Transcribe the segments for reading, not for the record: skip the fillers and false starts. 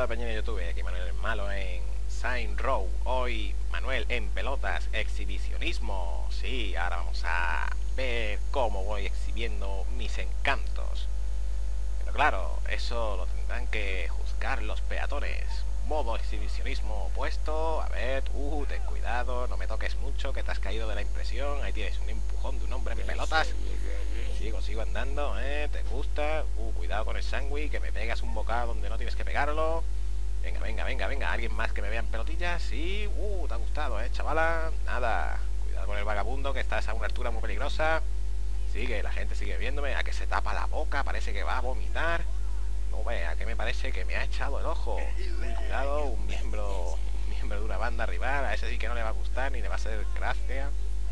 Hola peña de YouTube, aquí Manuel el Malo en Saints Row. Hoy Manuel en pelotas, exhibicionismo. Sí, ahora vamos a ver cómo voy exhibiendo mis encantos. Pero claro, eso lo tendrán que juzgar los peatones. Modo exhibicionismo opuesto. A ver, ten cuidado, no me toques mucho, que te has caído de la impresión. Ahí tienes un empujón de un hombre en pelotas. Sigo andando, ¿te gusta? Cuidado con el sándwich, que me pegas un bocado donde no tienes que pegarlo. Venga, alguien más que me vea en pelotillas. Sí, te ha gustado, chavala. Nada, cuidado con el vagabundo, que estás a una altura muy peligrosa. La gente sigue viéndome, a que se tapa la boca, parece que va a vomitar. No vea, que me parece que me ha echado el ojo. Cuidado, un miembro de una banda rival, a ese sí que no le va a gustar ni le va a hacer gracia.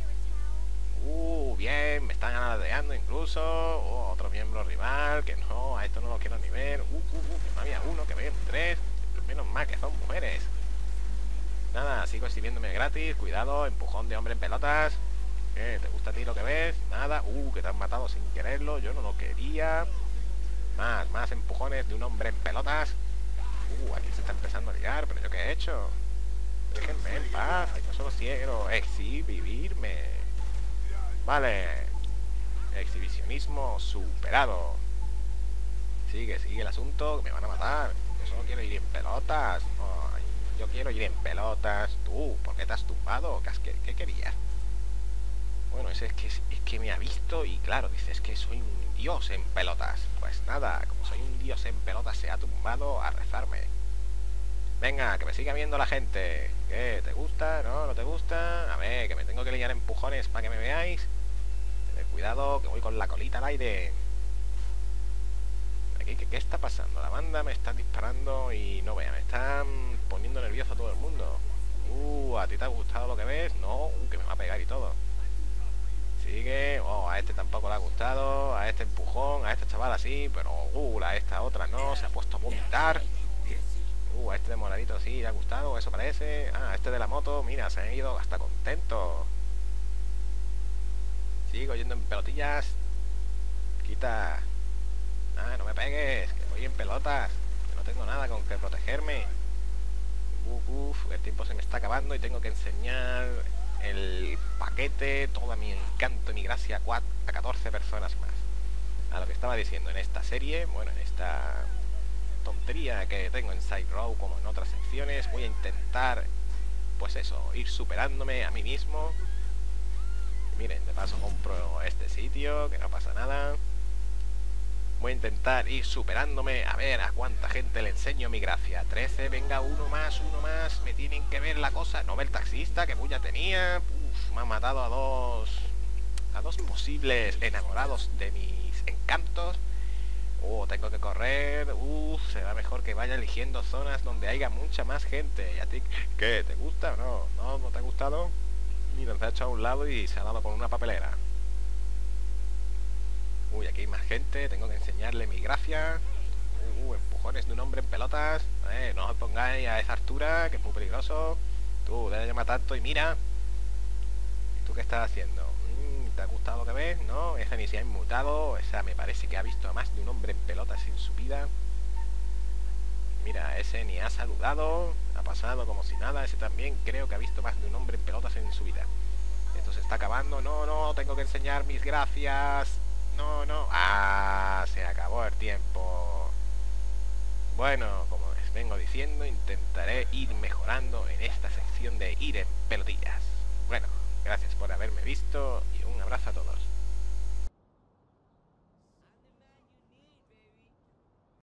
Bien, me están alardeando incluso. Otro miembro rival, que no, a esto no lo quiero ni ver. Que no había uno, que ven tres. Pero menos mal que son mujeres. Nada, sigo exhibiéndome gratis. Cuidado, empujón de hombre en pelotas. ¿Qué? ¿Te gusta a ti lo que ves? Nada, que te han matado sin quererlo. Yo no lo quería. Más empujones de un hombre en pelotas. Aquí se está empezando a liar. ¿Pero yo qué he hecho? Déjenme en paz. Yo solo quiero exhibirme. Vale. Exhibicionismo superado. Sigue el asunto, que me van a matar. Yo solo quiero ir en pelotas. Ay, yo quiero ir en pelotas. Tú, ¿por qué te has tumbado? ¿Qué querías? Bueno, es que me ha visto y claro, dices que soy un dios en pelotas. Pues nada, como soy un dios en pelotas, se ha tumbado a rezarme. Venga, que me siga viendo la gente. ¿Qué? ¿Te gusta? ¿No? ¿No te gusta? A ver, que me tengo que liar empujones para que me veáis. Tened cuidado, que voy con la colita al aire. Aquí, ¿qué está pasando? La banda me está disparando y no vea, me están poniendo nervioso a todo el mundo. ¿A ti te ha gustado lo que ves? No, que me va a pegar y todo. Sigue, a este tampoco le ha gustado, a este empujón, a este chaval así, pero a esta otra no, se ha puesto a vomitar. A este de moradito sí le ha gustado, eso parece. A este de la moto, mira, se han ido hasta contento. Sigo yendo en pelotillas. Quita. No me pegues, que voy en pelotas, que no tengo nada con que protegerme. El tiempo se me está acabando y tengo que enseñar el paquete, todo mi encanto y mi gracia a 14 personas más. A lo que estaba diciendo, en esta serie, bueno, en esta tontería que tengo en Saints Row como en otras secciones, voy a intentar, pues eso, ir superándome a mí mismo. Miren, de paso compro este sitio, que no pasa nada. Voy a intentar ir superándome, a ver a cuánta gente le enseño mi gracia. 13, venga, uno más, me tienen que ver la cosa. No ve el taxista, que bulla tenía. Me ha matado a dos posibles enamorados de mis encantos. Tengo que correr. Será mejor que vaya eligiendo zonas donde haya mucha más gente. ¿Y a ti qué? ¿Te gusta o no? ¿No te ha gustado? Mira, se ha echado a un lado y se ha dado con una papelera. Aquí hay más gente, tengo que enseñarle mi gracia. Empujones de un hombre en pelotas. No os pongáis a esa altura, que es muy peligroso. Tú, deja de llamar tanto y mira. ¿Y tú qué estás haciendo? ¿Te ha gustado lo que ves? ¿No? Esa ni se ha inmutado. Esa me parece que ha visto a más de un hombre en pelotas en su vida. Mira, ese ni ha saludado. Ha pasado como si nada. Ese también creo que ha visto más de un hombre en pelotas en su vida. Esto se está acabando. No, tengo que enseñar mis gracias. No. Se acabó el tiempo. Bueno, como les vengo diciendo, intentaré ir mejorando en esta sección de ir en pelotillas. Bueno, gracias por haberme visto y